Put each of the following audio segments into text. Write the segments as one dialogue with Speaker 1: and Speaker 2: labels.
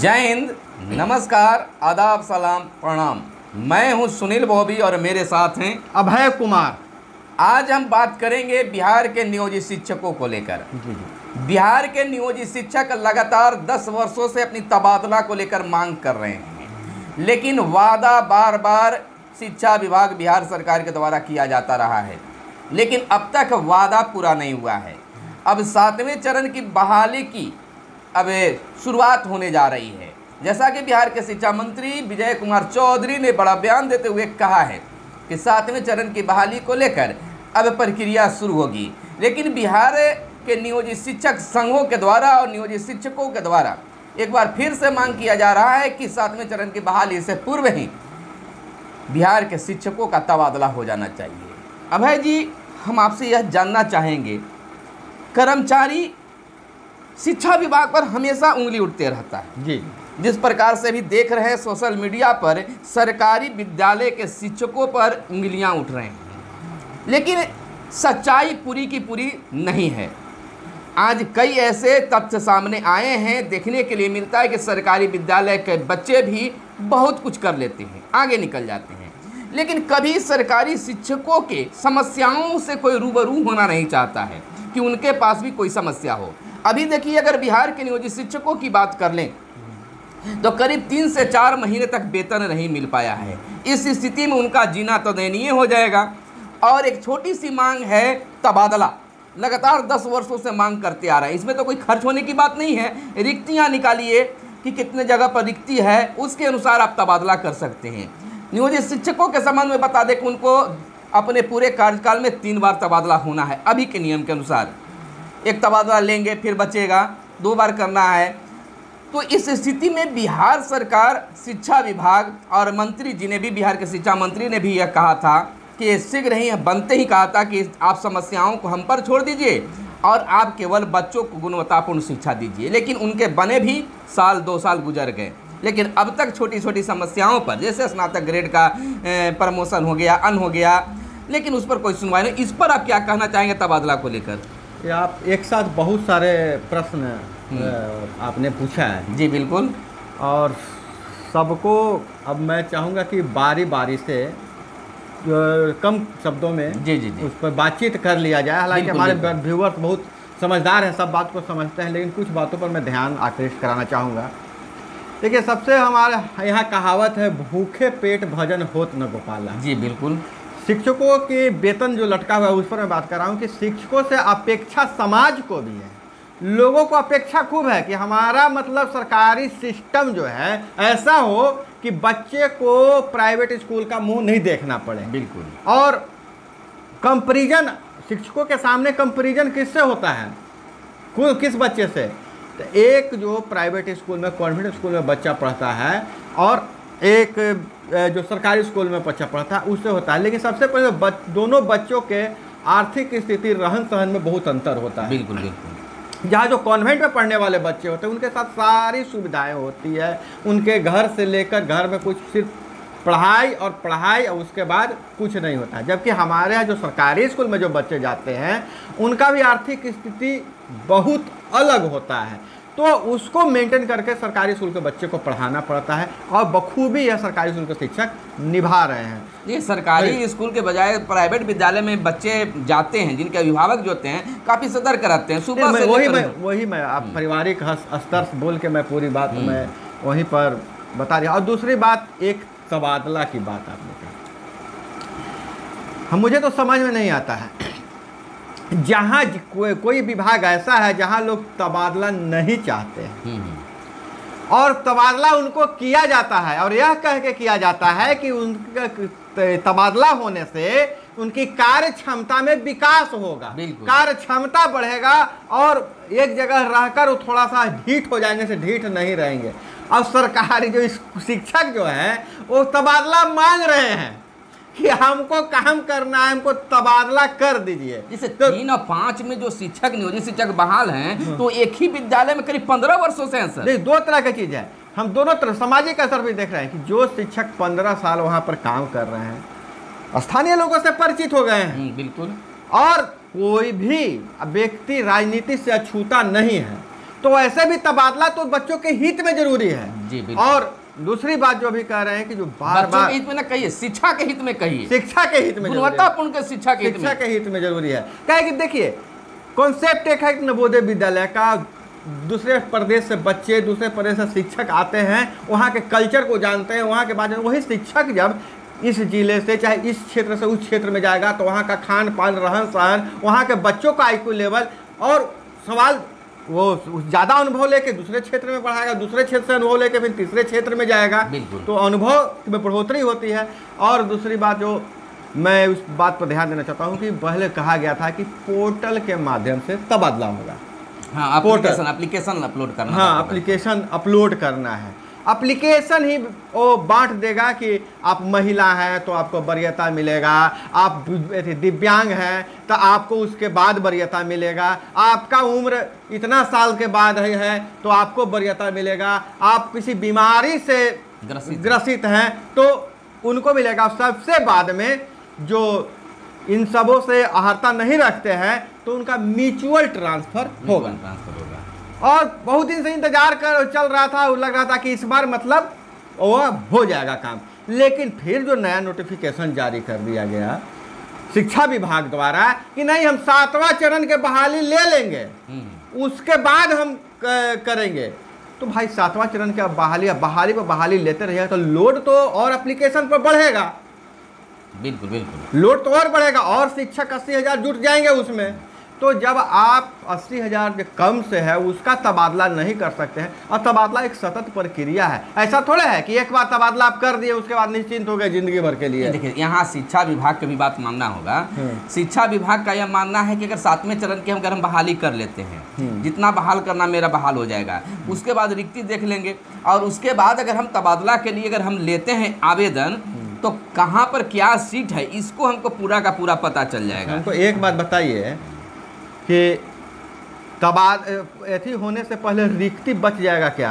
Speaker 1: जय हिंद, नमस्कार, आदाब, सलाम, प्रणाम। मैं हूं सुनील बॉबी और मेरे साथ हैं
Speaker 2: अभय कुमार।
Speaker 1: आज हम बात करेंगे बिहार के नियोजित शिक्षकों को लेकर। बिहार के नियोजित शिक्षक लगातार 10 वर्षों से अपनी तबादला को लेकर मांग कर रहे हैं, लेकिन वादा बार बार शिक्षा विभाग बिहार सरकार के द्वारा किया जाता रहा है, लेकिन अब तक वादा पूरा नहीं हुआ है। अब 7वें चरण की बहाली की अब शुरुआत होने जा रही है। जैसा कि बिहार के शिक्षा मंत्री विजय कुमार चौधरी ने बड़ा बयान देते हुए कहा है कि 7वें चरण की बहाली को लेकर अब प्रक्रिया शुरू होगी, लेकिन बिहार के नियोजित शिक्षक संघों के द्वारा और नियोजित शिक्षकों के द्वारा एक बार फिर से मांग किया जा रहा है कि 7वें चरण की बहाली से पूर्व ही बिहार के शिक्षकों का तबादला हो जाना चाहिए। अभय जी, हम आपसे यह जानना चाहेंगे, कर्मचारी शिक्षा विभाग पर हमेशा उंगली उठते रहता है
Speaker 2: जी।
Speaker 1: जिस प्रकार से भी देख रहे हैं सोशल मीडिया पर सरकारी विद्यालय के शिक्षकों पर उंगलियां उठ रहे हैं, लेकिन सच्चाई पूरी की पूरी नहीं है। आज कई ऐसे तथ्य सामने आए हैं, देखने के लिए मिलता है कि सरकारी विद्यालय के बच्चे भी बहुत कुछ कर लेते हैं, आगे निकल जाते हैं, लेकिन कभी सरकारी शिक्षकों के समस्याओं से कोई रूबरू होना नहीं चाहता है कि उनके पास भी कोई समस्या हो। अभी देखिए, अगर बिहार के नियोजित शिक्षकों की बात कर लें तो करीब 3 से 4 महीने तक वेतन नहीं मिल पाया है। इस स्थिति में उनका जीना तो दयनीय हो जाएगा। और एक छोटी सी मांग है तबादला, लगातार 10 वर्षों से मांग करते आ रहे हैं। इसमें तो कोई खर्च होने की बात नहीं है, रिक्तियां निकालिए कि कितने जगह पर रिक्ति है, उसके अनुसार आप तबादला कर सकते हैं। नियोजित शिक्षकों के संबंध में बता दें कि उनको अपने पूरे कार्यकाल में 3 बार तबादला होना है। अभी के नियम के अनुसार एक तबादला लेंगे, फिर बचेगा, 2 बार करना है। तो इस स्थिति में बिहार सरकार, शिक्षा विभाग और मंत्री जी ने भी, बिहार के शिक्षा मंत्री ने भी यह कहा था कि शीघ्र ही बनते ही कहा था कि आप समस्याओं को हम पर छोड़ दीजिए और आप केवल बच्चों को गुणवत्तापूर्ण शिक्षा दीजिए। लेकिन उनके बने भी 2 साल गुजर गए, लेकिन अब तक छोटी छोटी समस्याओं पर, जैसे स्नातक ग्रेड का प्रमोशन हो गया, अन हो गया, लेकिन उस पर कोई सुनवाई नहीं। इस पर आप क्या कहना चाहेंगे तबादला को लेकर?
Speaker 2: आप एक साथ बहुत सारे प्रश्न आपने पूछा है।
Speaker 1: जी बिल्कुल।
Speaker 2: और सबको अब मैं चाहूँगा कि बारी बारी से कम शब्दों में
Speaker 1: जी जी जी
Speaker 2: उस पर बातचीत कर लिया जाए। हालांकि हमारे व्यूअर्स बहुत समझदार हैं, सब बात को समझते हैं, लेकिन कुछ बातों पर मैं ध्यान आकृष्ट कराना चाहूँगा। देखिए, सबसे हमारे यहाँ कहावत है, भूखे पेट भजन होत न गोपाला।
Speaker 1: जी बिल्कुल।
Speaker 2: शिक्षकों के वेतन जो लटका हुआ है उस पर मैं बात कर रहा हूँ कि शिक्षकों से अपेक्षा समाज को भी है, लोगों को अपेक्षा खूब है कि हमारा मतलब सरकारी सिस्टम जो है ऐसा हो कि बच्चे को प्राइवेट स्कूल का मुंह नहीं देखना पड़े।
Speaker 1: बिल्कुल।
Speaker 2: और कंपैरिजन, शिक्षकों के सामने कंपैरिजन किससे होता है, किस बच्चे से? तो एक जो प्राइवेट स्कूल में, कॉन्वेंट स्कूल में बच्चा पढ़ता है और एक जो सरकारी स्कूल में बच्चा पढ़ता है उससे होता है। लेकिन सबसे पहले दोनों बच्चों के आर्थिक स्थिति, रहन सहन में बहुत अंतर होता है।
Speaker 1: बिल्कुल बिल्कुल।
Speaker 2: जहाँ जो कॉन्वेंट में पढ़ने वाले बच्चे होते हैं उनके साथ सारी सुविधाएं होती है, उनके घर से लेकर घर में कुछ सिर्फ पढ़ाई और उसके बाद कुछ नहीं होता है। जबकि हमारे यहाँ जो सरकारी स्कूल में जो बच्चे जाते हैं उनका भी आर्थिक स्थिति बहुत अलग होता है, तो उसको मेंटेन करके सरकारी स्कूल के बच्चे को पढ़ाना पड़ता है और बखूबी यह सरकारी स्कूल के शिक्षक निभा रहे हैं।
Speaker 1: ये सरकारी स्कूल के बजाय प्राइवेट विद्यालय में बच्चे जाते हैं, जिनके अभिभावक जो होते हैं काफ़ी सतर्क रहते हैं सुबह से।
Speaker 2: वही मैं आप पारिवारिक स्तर से बोल के मैं पूरी बात मैं वहीं पर बता दिया। और दूसरी बात, एक तबादला की बात आपने कहा, मुझे तो समझ में नहीं आता है, जहाँ कोई विभाग ऐसा है जहाँ लोग तबादला नहीं चाहते हैं और तबादला उनको किया जाता है और यह कह के किया जाता है कि उनका तबादला होने से उनकी कार्य क्षमता में विकास होगा, कार्य क्षमता बढ़ेगा और एक जगह रहकर वो थोड़ा सा ढीठ हो जाएंगे, से ढीठ नहीं रहेंगे। अब सरकारी जो शिक्षक जो है वो तबादला मांग रहे हैं कि हमको काम करना है, हमको तबादला कर दीजिए।
Speaker 1: जैसे 3 और 5 में जो शिक्षक, नियोजित शिक्षक बहाल हैं, तो एक ही विद्यालय में करीब 15 वर्षों से हैं सर।
Speaker 2: नहीं, 2 तरह की चीज़ है। हम दोनों तरह सामाजिक असर भी देख रहे हैं कि जो शिक्षक 15 साल वहाँ पर काम कर रहे हैं, स्थानीय लोगों से परिचित हो गए हैं।
Speaker 1: बिल्कुल।
Speaker 2: और कोई भी व्यक्ति राजनीति से अछूता नहीं है, तो ऐसे भी तबादला तो बच्चों के हित में जरूरी है
Speaker 1: जी, बिल्कुल।
Speaker 2: और दूसरी बात जो अभी कह रहे हैं कि जो बार
Speaker 1: बच्चों
Speaker 2: बार
Speaker 1: के हित में ना कहिए, शिक्षा के हित में कहिए,
Speaker 2: शिक्षा के हित में जरूरी है।
Speaker 1: गुणवत्तापूर्ण के शिक्षा के हित
Speaker 2: शिक्षा
Speaker 1: में।
Speaker 2: के हित में जरूरी है। क्या है कि देखिए कॉन्सेप्ट एक है कि नवोदय विद्यालय का, दूसरे प्रदेश से बच्चे, दूसरे प्रदेश से शिक्षक आते हैं, वहाँ के कल्चर को जानते हैं, वहाँ के बारे में वही शिक्षक जब इस जिले से चाहे इस क्षेत्र से उस क्षेत्र में जाएगा तो वहाँ का खान पान, रहन सहन, वहाँ के बच्चों का IQ लेवल और सवाल वो ज़्यादा अनुभव लेके दूसरे क्षेत्र में पढ़ाएगा, दूसरे क्षेत्र से अनुभव लेके फिर तीसरे क्षेत्र में जाएगा, तो अनुभव में बढ़ोतरी होती है। और दूसरी बात जो मैं उस बात पर ध्यान देना चाहता हूँ कि पहले कहा गया था कि पोर्टल के माध्यम से तबादला होगा।
Speaker 1: हाँ, एप्लीकेशन अपलोड करना।
Speaker 2: हाँ, एप्लीकेशन अपलोड करना है। एप्लीकेशन ही वो बांट देगा कि आप महिला हैं तो आपको वरीयता मिलेगा, आप दिव्यांग हैं तो आपको उसके बाद वरीयता मिलेगा, आपका उम्र इतना साल के बाद है तो आपको वरीयता मिलेगा, आप किसी बीमारी से ग्रसित हैं तो उनको मिलेगा। सबसे बाद में जो इन सबों से अहर्ता नहीं रखते हैं तो उनका म्यूचुअल ट्रांसफर होगा। और बहुत दिन से इंतजार कर चल रहा था, लग रहा था कि इस बार मतलब वो हो जाएगा काम, लेकिन फिर जो नया नोटिफिकेशन जारी कर दिया गया शिक्षा विभाग द्वारा कि नहीं हम 7वां चरण के बहाली ले लेंगे, उसके बाद हम करेंगे, तो भाई 7वां चरण का बहाली पर बहाली लेते रहिएगा तो लोड तो और एप्लीकेशन पर बढ़ेगा।
Speaker 1: बिल्कुल बिल्कुल,
Speaker 2: लोड तो और बढ़ेगा और शिक्षक 80,000 जुट जाएंगे उसमें। तो जब आप 80,000 जो कम से है उसका तबादला नहीं कर सकते हैं, और तबादला एक सतत प्रक्रिया है, ऐसा थोड़ा है कि एक बार तबादला आप कर दिए उसके बाद निश्चिंत हो गए जिंदगी भर के लिए।
Speaker 1: देखिए यहाँ शिक्षा विभाग की भी बात मानना होगा। शिक्षा विभाग का यह मानना है कि अगर 7वें चरण की अगर हम बहाली कर लेते हैं, जितना बहाल करना मेरा बहाल हो जाएगा, उसके बाद रिक्ति देख लेंगे, और उसके बाद अगर हम तबादला के लिए अगर हम लेते हैं आवेदन तो कहाँ पर क्या सीट है इसको हमको पूरा का पूरा पता चल जाएगा।
Speaker 2: हमको एक बात बताइए कि ऐसी होने से पहले रिक्ति बच जाएगा क्या?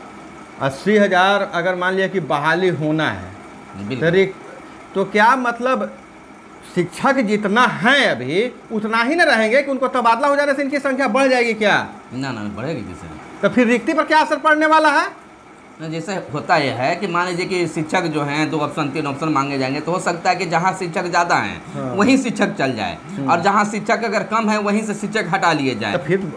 Speaker 2: 80,000 अगर मान लिया कि बहाली होना है तो क्या मतलब शिक्षक जितना है अभी उतना ही न रहेंगे कि उनको तबादला हो जाने से इनकी संख्या बढ़ जाएगी क्या?
Speaker 1: ना बढ़ेगी किसी।
Speaker 2: तो फिर रिक्ति पर क्या असर पड़ने वाला है?
Speaker 1: जैसे होता यह है कि मान लीजिए कि शिक्षक जो हैं 2 ऑप्शन 3 ऑप्शन मांगे जाएंगे, तो हो सकता है कि जहाँ शिक्षक ज़्यादा हैं वहीं शिक्षक चल जाए, और जहाँ शिक्षक अगर कम है वहीं से शिक्षक हटा लिए जाए।
Speaker 2: तो फिर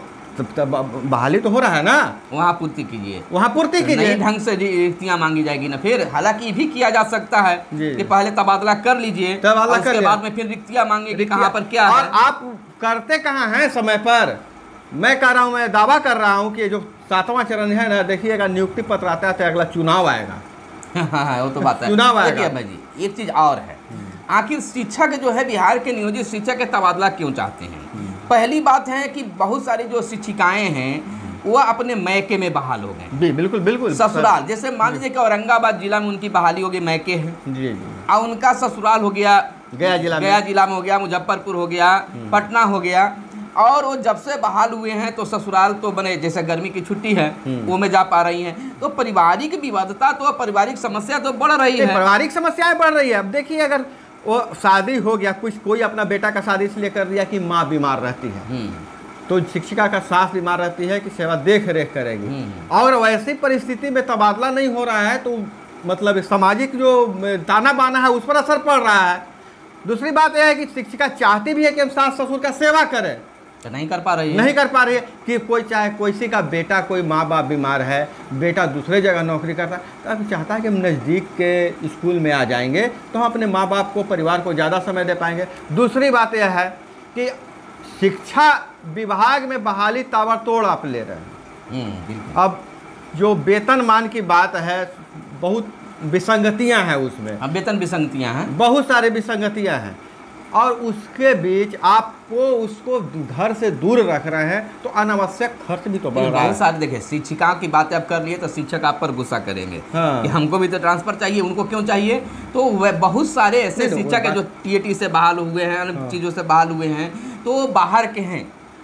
Speaker 2: बहाली तो हो रहा है ना,
Speaker 1: वहाँ पूर्ति कीजिए,
Speaker 2: वहाँ पूर्ति कीजिए।
Speaker 1: नई ढंग से रिक्तियाँ मांगी जाएगी ना फिर। हालांकि भी किया जा सकता है कि पहले तबादला कर लीजिए, उसके बाद में फिर रिक्तियाँ मांगे कि कहाँ पर क्या है।
Speaker 2: और आप करते कहाँ हैं समय पर? मैं कह रहा हूँ, मैं दावा कर रहा हूँ कि जो 7वां चरण है ना, देखिएगा नियुक्ति पत्र आता है तो अगला चुनाव आएगा।
Speaker 1: हाँ, वो तो बात है।
Speaker 2: चुनाव आएगा।
Speaker 1: भाई जी एक चीज़ और है, आखिर शिक्षक जो है बिहार के नियोजित शिक्षक के तबादला क्यों चाहते हैं? पहली बात है कि बहुत सारी जो शिक्षिकाएं हैं वो अपने मैके में बहाल हो गए।
Speaker 2: बिल्कुल बिल्कुल,
Speaker 1: ससुराल, जैसे मान लीजिए कि औरंगाबाद जिला में उनकी बहाली हो गई, मैके है
Speaker 2: जी,
Speaker 1: और उनका ससुराल हो गया गया जिला में हो गया, मुजफ्फरपुर हो गया, पटना हो गया, और वो जब से बहाल हुए हैं तो ससुराल तो बने, जैसे गर्मी की छुट्टी है वो में जा पा रही हैं, तो पारिवारिक विवादता तो पारिवारिक समस्या तो बढ़ रही है,
Speaker 2: पारिवारिक समस्याएं बढ़ रही है। अब देखिए अगर वो शादी हो गया, कोई अपना बेटा का शादी इसलिए कर दिया कि माँ बीमार रहती है, तो शिक्षिका का सास बीमार रहती है कि सेवा देख रेख करेगी, और वैसी परिस्थिति में तबादला नहीं हो रहा है तो मतलब सामाजिक जो ताना बाना है उस पर असर पड़ रहा है। दूसरी बात यह है कि शिक्षिका चाहती भी है कि हम सास ससुर का सेवा करें,
Speaker 1: तो नहीं कर पा रही है
Speaker 2: कि कोई चाहे किसी का बेटा, कोई माँ बाप बीमार है, बेटा दूसरे जगह नौकरी करता है, तो अब चाहता है कि हम नज़दीक के स्कूल में आ जाएंगे तो हम अपने माँ बाप को, परिवार को ज़्यादा समय दे पाएंगे। दूसरी बात यह है कि शिक्षा विभाग में बहाली ताबड़तोड़ आप ले रहे हैं। अब जो वेतनमान की बात है, बहुत विसंगतियाँ हैं उसमें,
Speaker 1: वेतन विसंगतियाँ हैं,
Speaker 2: बहुत सारे विसंगतियाँ हैं, और उसके बीच आपको उसको घर से दूर रख रहे हैं तो अनावश्यक खर्च भी तो बढ़ रहा है।
Speaker 1: बहुत सारे, देखिए शिक्षिकाओं की बातें आप कर लिए तो शिक्षक आप पर गुस्सा करेंगे कि हमको भी तो ट्रांसफर चाहिए, उनको क्यों चाहिए? तो वह बहुत सारे ऐसे शिक्षक हैं जो TAT से बहाल हुए हैं, अन्य चीज़ों से बहाल हुए हैं, तो बाहर के हैं,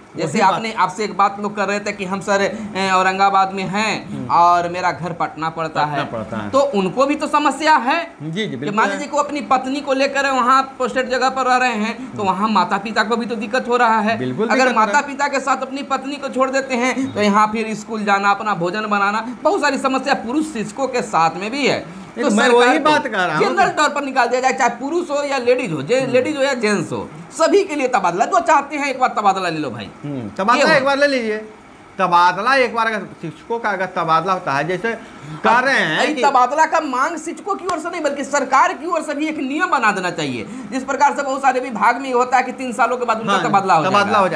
Speaker 1: जैसे
Speaker 2: वही
Speaker 1: आपने आपसे एक बात लोग कर रहे थे कि हम सर औरंगाबाद में हैं और मेरा घर पटना पड़ता है, तो उनको भी तो समस्या है।
Speaker 2: जी जी
Speaker 1: कि मान लीजिए कि वो अपनी पत्नी को लेकर वहाँ पोस्टेड जगह पर रह रहे हैं, तो वहाँ माता पिता को भी तो दिक्कत हो रहा है। अगर माता पिता के साथ अपनी पत्नी को छोड़ देते हैं तो यहाँ फिर स्कूल जाना, अपना भोजन बनाना, बहुत सारी समस्या पुरुष शिक्षकों के साथ में भी है।
Speaker 2: तो मैं वही बात कर रहा हूँ,
Speaker 1: जनरल तौर पर निकाल दिया जाए, चाहे पुरुष हो या लेडीज हो, लेडीज हो या जेंट्स हो, सभी के लिए तबादला। जो चाहते हैं एक बार तबादला ले लो भाई,
Speaker 2: तबादला एक बार ले लीजिए। तबादला एक बार अगर शिक्षकों का अगर तबादला होता है, जैसे कर रहे हैं कि
Speaker 1: तबादला का मांग शिक्षकों की ओर से नहीं बल्कि सरकार की ओर से भी एक नियम बना देना चाहिए। जिस प्रकार से बहुत सारे विभाग में होता है कि 3 सालों के बाद उनका तबादला हो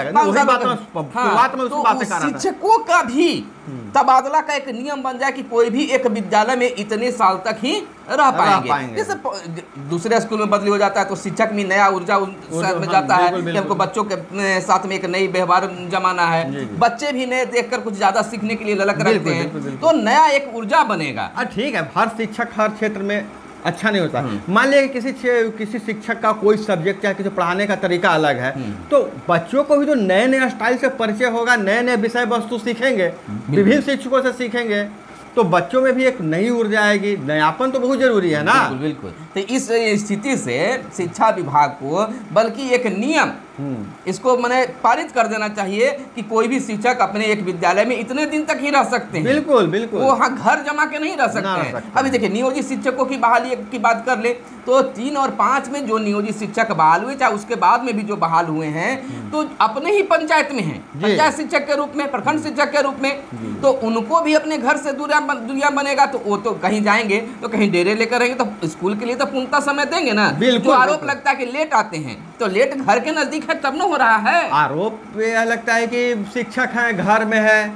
Speaker 1: जाएगा, तो शिक्षकों का भी तबादला का एक नियम बन जाए कि कोई भी एक विद्यालय में इतने साल तक ही रह पाएंगे। जैसे दूसरे स्कूल में बदली हो जाता है तो शिक्षक भी नया ऊर्जा में जाता है कि हमको बच्चों के साथ में एक नई व्यवहार जमाना है, बच्चे भी नए देखकर कुछ ज्यादा सीखने के लिए ललक रखते हैं, तो नया एक ऊर्जा बनेगा।
Speaker 2: ठीक है, हर शिक्षक हर क्षेत्र में अच्छा नहीं होता। मान लिया कि किसी शिक्षक का कोई सब्जेक्ट या किसी पढ़ाने का तरीका अलग है, तो बच्चों को भी तो नए नए स्टाइल से परिचय होगा, नए नए विषय वस्तु सीखेंगे, विभिन्न शिक्षकों से सीखेंगे, तो बच्चों में भी एक नई ऊर्जा आएगी। नयापन तो बहुत जरूरी है ना।
Speaker 1: बिल्कुल बिल्कुल। तो इस स्थिति से शिक्षा विभाग को बल्कि एक नियम इसको मैंने पारित कर देना चाहिए कि कोई भी शिक्षक अपने एक विद्यालय में इतने दिन तक ही रह सकते हैं।
Speaker 2: बिल्कुल बिल्कुल, वो
Speaker 1: वहाँ घर जमा के नहीं रह सकते हैं। अभी देखिए नियोजित शिक्षकों की बहाली की बात कर ले तो 3 और 5 में जो नियोजित शिक्षक बहाल हुए, चाहे उसके बाद में भी जो बहाल हुए हैं, तो अपने ही पंचायत में हैं, पंचायत शिक्षक के रूप में, प्रखंड शिक्षक के रूप में, तो उनको भी अपने घर से दुनिया बनेगा, तो वो तो कहीं जाएंगे तो कहीं डेरे लेकर रहेंगे, तो स्कूल के लिए तो पूर्णतः समय देंगे ना। जो आरोप लगता है कि लेट आते हैं, तो लेट घर के नजदीक है तब न हो रहा है।
Speaker 2: आरोप यह लगता है कि शिक्षक हैं, घर में है,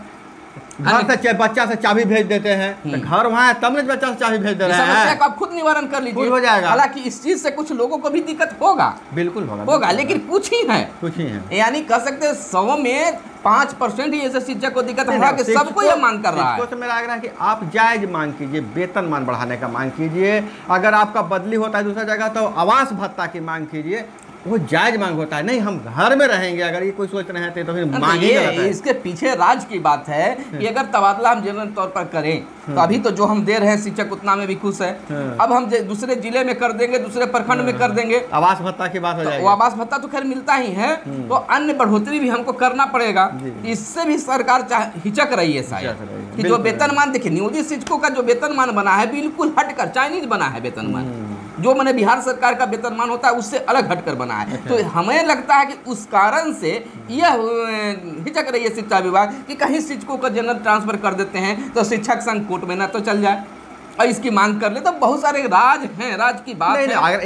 Speaker 2: घर से बच्चा से चाबी भेज देते हैं, तो घर वहाँ है तब न बच्चा से चाबी भेज दे रहे हैं।
Speaker 1: समस्या को आप खुद निवारण कर लीजिए,
Speaker 2: हो जाएगा।
Speaker 1: हालांकि इस चीज से कुछ लोगों को भी दिक्कत होगा,
Speaker 2: बिल्कुल
Speaker 1: होगा, लेकिन कुछ ही है, यानी कह सकते हैं 100 में 5% ही ऐसे शिक्षक को दिक्कत होगा कि सबको यह मांग कर रहा है।
Speaker 2: तो मेरा आग्रह है कि आप जायज मांग कीजिए, वेतनमान बढ़ाने का मांग कीजिए। अगर आपका बदली होता है दूसरा जगह तो आवास भत्ता की मांग कीजिए, वो जायज मांग होता है। नहीं हम घर में रहेंगे अगर ये कोई सोच रहे हैं तो फिर मांग ही गलत है।
Speaker 1: इसके पीछे राज की बात है कि अगर तबादला हम जनरल तौर पर करें तो अभी तो जो हम दे रहे हैं शिक्षक उतना में भी खुश है, अब हम दूसरे जिले में कर देंगे, दूसरे प्रखंड में कर देंगे,
Speaker 2: आवास भत्ता की बात हो जाएगी।
Speaker 1: तो आवास भत्ता तो खैर मिलता ही है, तो अन्य बढ़ोतरी भी हमको करना पड़ेगा। इससे भी सरकार हिचक रही है शायद कि जो वेतनमान, देखिए नियोजित शिक्षकों का जो वेतनमान बना है बिल्कुल हटकर चाइनीज बना है वेतनमान, जो मैंने बिहार सरकार का वेतनमान होता है उससे अलग हटकर बना है। तो हमें लगता है कि उस कारण से यह हिचक रही है शिक्षा विभाग कि कहीं शिक्षकों का जनरल ट्रांसफर कर देते हैं तो शिक्षक संघ कोर्ट में ना तो चल जाए और इसकी मांग कर ले, तो बहुत सारे राज हैं, राज की बात है।
Speaker 2: अगर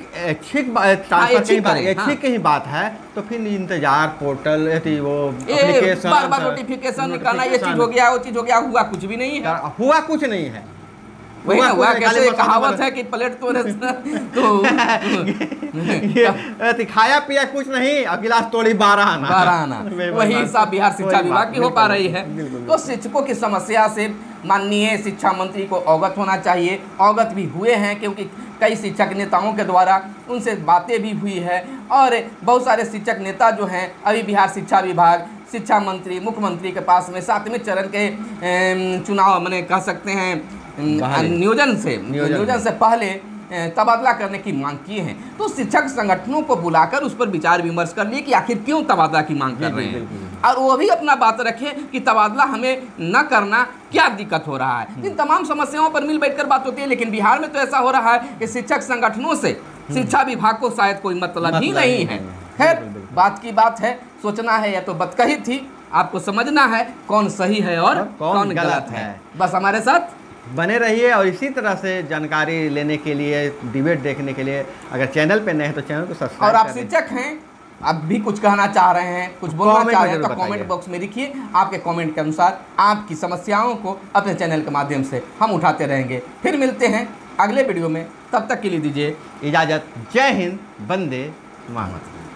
Speaker 2: ऐच्छिक की ही बात है तो फिर इंतजार पोर्टल वो एप्लीकेशन
Speaker 1: बार-बार नोटिफिकेशन निकालना, ये चीज हो गया वो चीज हो गया, हुआ कुछ भी नहीं है,
Speaker 2: हुआ कुछ नहीं है।
Speaker 1: वही ना हुआ, कैसे कहावत है कि प्लेट तो
Speaker 2: खाया पिया कुछ नहीं और गिलास तोड़ी 12 आना।
Speaker 1: वही हिसाब बिहार शिक्षा विभाग की हो पा रही है। तो शिक्षकों की समस्या से माननीय शिक्षा मंत्री को अवगत होना चाहिए, अवगत भी हुए हैं क्योंकि कई शिक्षक नेताओं के द्वारा उनसे बातें भी हुई है, और बहुत सारे शिक्षक नेता जो हैं अभी बिहार शिक्षा विभाग, शिक्षा मंत्री, मुख्यमंत्री के पास में 7वें चरण के चुनाव मैंने कह सकते हैं नियोजन से पहले तबादला करने की मांग की है। तो शिक्षक संगठनों को बुलाकर उस पर विचार विमर्श कर लिए कि आखिर क्यों तबादला की मांग कर रहे हैं, और वो भी अपना बात रखे कि तबादला हमें न करना क्या दिक्कत हो रहा है। इन तमाम समस्याओं पर मिल बैठकर बात होती है, लेकिन बिहार में तो ऐसा हो रहा है कि शिक्षक संगठनों से शिक्षा विभाग को शायद कोई मतलब ही नहीं है। खैर बात की बात है, सोचना है या तो बतकही थी, आपको समझना है कौन सही है और कौन गलत है। बस हमारे साथ
Speaker 2: बने रहिए, और इसी तरह से जानकारी लेने के लिए, डिबेट देखने के लिए अगर चैनल पे नए हैं तो चैनल को सब्सक्राइब।
Speaker 1: और आप शिक्षक हैं, अब भी कुछ कहना चाह रहे हैं, कुछ बोलना चाह रहे हैं, तो कमेंट बॉक्स में लिखिए। आपके कमेंट के अनुसार आपकी समस्याओं को अपने चैनल के माध्यम से हम उठाते रहेंगे। फिर मिलते हैं अगले वीडियो में, तब तक के लिए दीजिए
Speaker 2: इजाज़त। जय हिंद, वंदे मातरम।